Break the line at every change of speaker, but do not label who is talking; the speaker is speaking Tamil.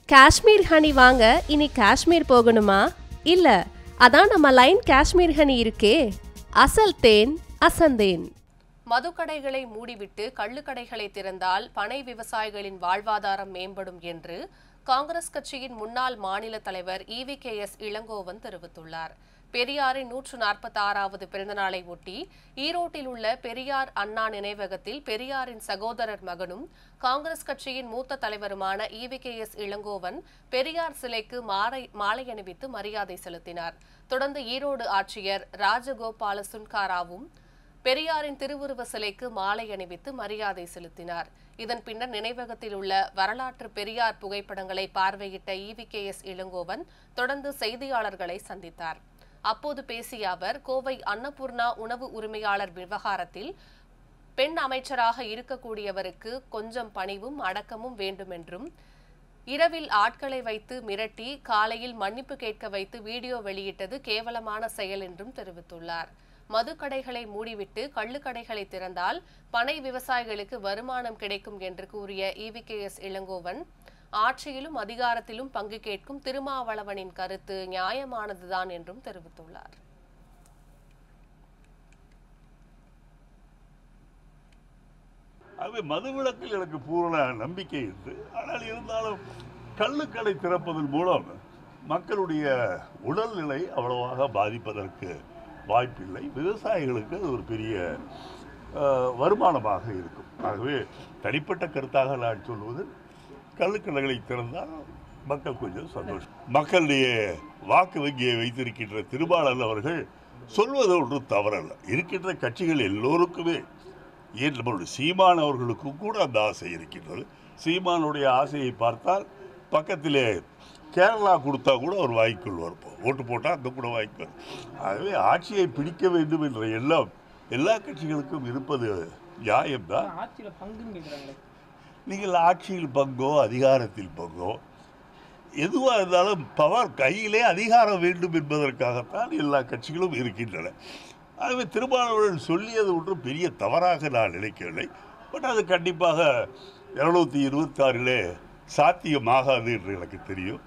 காஷ்மீர் ஹனி வாங்க இனி காஷ்மீர் போகணுமா? இல்ல, அதான் நம்ம லைன் காஷ்மீர் ஹனி இருக்கே. அசல் தேன் அசந்தேன். மதுக்கடைகளை மூடிவிட்டு கள்ளுக்கடைகளை திறந்தால் பனை விவசாயிகளின் வாழ்வாதாரம் மேம்படும் என்று காங்கிரஸ் கட்சியின் முன்னாள் மாநில தலைவர் EVKS இளங்கோவன் தெரிவித்துள்ளார். பெரியாரின் 146வது பிறந்தநாளை ஒட்டி ஈரோட்டில் உள்ள பெரியார் அண்ணா நினைவகத்தில் பெரியாரின் சகோதரர் மகனும் காங்கிரஸ் கட்சியின் மூத்த தலைவருமான EVKS இளங்கோவன் பெரியார் சிலைக்கு மாலை அணிவித்து மரியாதை செலுத்தினார். தொடர்ந்து ஈரோடு ஆட்சியர் ராஜகோபால சுன்காராவும் பெரியாரின் திருவுருவ சிலைக்கு மாலை அணிவித்து மரியாதை செலுத்தினார். இதன் பின்னர் நினைவகத்தில் உள்ள வரலாற்று பெரியார் புகைப்படங்களை பார்வையிட்ட EVKS இளங்கோவன் தொடர்ந்து செய்தியாளர்களை சந்தித்தார். அப்போது பேசிய அவர், கோவை அன்னபூர்ணா உணவு உரிமையாளர் விவகாரத்தில் பெண் அமைச்சராக இருக்கக்கூடியவருக்கு கொஞ்சம் பணிவும் அடக்கமும் வேண்டுமென்றும், இரவில் ஆட்களை வைத்து மிரட்டி காலையில் மன்னிப்பு கேட்க வைத்து வீடியோ வெளியிட்டது கேவலமான செயல் என்றும் தெரிவித்துள்ளார். மதுக்கடைகளை மூடிவிட்டு கள்ளுக்கடைகளை திறந்தால் பனை விவசாயிகளுக்கு வருமானம் கிடைக்கும் என்று கூறிய EVKS இளங்கோவன், ஆட்சியிலும் அதிகாரத்திலும் பங்கு கேட்கும் திருமாவளவனின் கருத்து நியாயமானதுதான் என்றும் தெரிவித்துள்ளார்.
மதுவிலக்கில் எனக்கு பூரண நம்பிக்கை உண்டு. ஆனால் இருந்தாலும் கள்ளுக்கடை திறப்பதன் மூலம் மக்களுடைய உடல்நிலை அவ்வளவாக பாதிப்பதற்கு வாய்ப்பில்லை. விவசாயிகளுக்கு அது ஒரு பெரிய வருமானமாக இருக்கும். ஆகவே தனிப்பட்ட கருத்தாக நான் சொல்வது, கள்ளுக்கடைகளை திறந்தால் மக்கள் கொஞ்சம் சந்தோஷம். மக்களுடைய வாக்கு வங்கியை வைத்திருக்கின்ற திருமாவளவன் அவர்கள் சொல்வது ஒன்றும் தவறல்ல. இருக்கின்ற கட்சிகள் எல்லோருக்குமே, ஏன் நம்மளுடைய சீமான் அவர்களுக்கும் கூட அந்த ஆசை இருக்கின்றது. சீமானுடைய ஆசையை பார்த்தால் பக்கத்திலே கேரளா கொடுத்தா கூட அவர் வாங்கிக்கொள்வார். ஓட்டு போட்டால் அந்த கூட வாங்கிக்குவார். ஆகவே ஆட்சியை பிடிக்க வேண்டும் என்ற எண்ணம் எல்லா கட்சிகளுக்கும் இருப்பது நியாயம்தான். நீங்கள் ஆட்சியில் பங்கோ அதிகாரத்தில் பங்கோ எதுவாக இருந்தாலும் பவர் கையிலே அதிகாரம் வேண்டும் என்பதற்காகத்தான் எல்லா கட்சிகளும் இருக்கின்றன. ஆகவே திருமாவளவன் சொல்லியது ஒன்றும் பெரிய தவறாக நான் நினைக்கவில்லை. பட் அது கண்டிப்பாக 226 சாத்தியமாகாது என்று எனக்கு தெரியும்.